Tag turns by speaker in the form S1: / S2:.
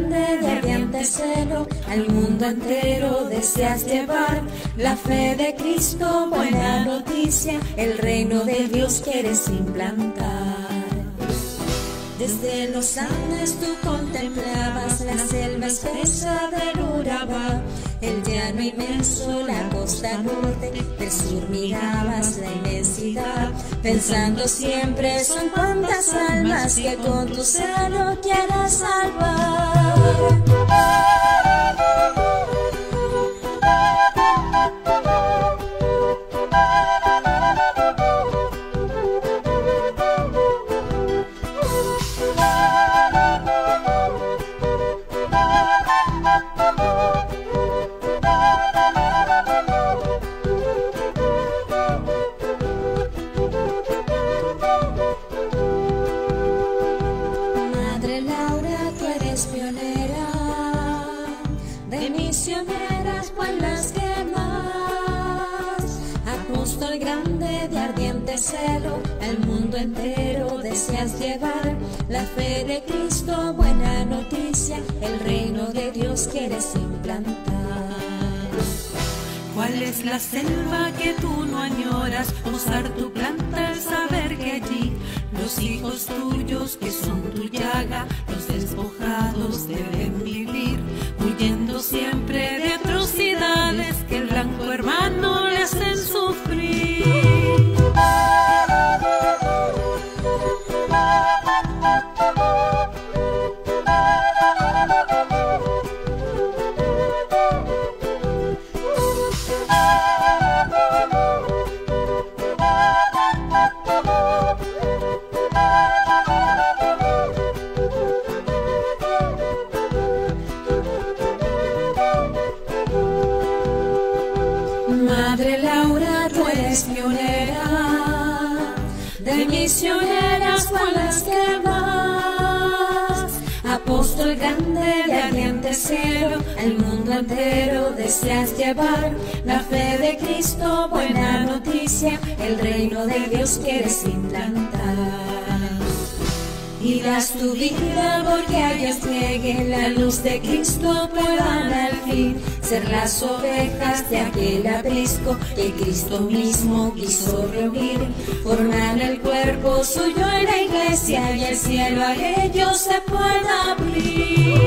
S1: grande de ardiente celo, al mundo entero deseas llevar la fe de Cristo, buena noticia, el reino de Dios quieres implantar. Desde los Andes tú contemplabas la selva espesa del Urabá, el llano inmenso, la costa norte, del sur mirabas la inmensidad, pensando siempre son cuantas almas que con tu celo quieras salvar. Misioneras pueblas que más, apóstol grande de ardiente celo, al mundo entero deseas llevar la fe de Cristo, buena noticia, el reino de Dios quieres implantar.
S2: ¿Cuál es la selva que tú no añoras? Osar tu planta, el saber que allí los hijos tuyos que son tu llaga, los despojados deben vivir, huyendo siempre de atrocidades que el blanco hermano le hacen sufrir.
S1: Madre Laura, tú eres pionera de misioneras con las que vas, apóstol grande de ardiente celo, al mundo entero deseas llevar la fe de Cristo, buena noticia, el reino de Dios quieres implantar. Y das tu vida porque a ellas llegue la luz de Cristo, puedan al fin ser las ovejas de aquel aprisco que Cristo mismo quiso reunir. Forman el cuerpo suyo en la iglesia y el cielo a ellos se pueda abrir.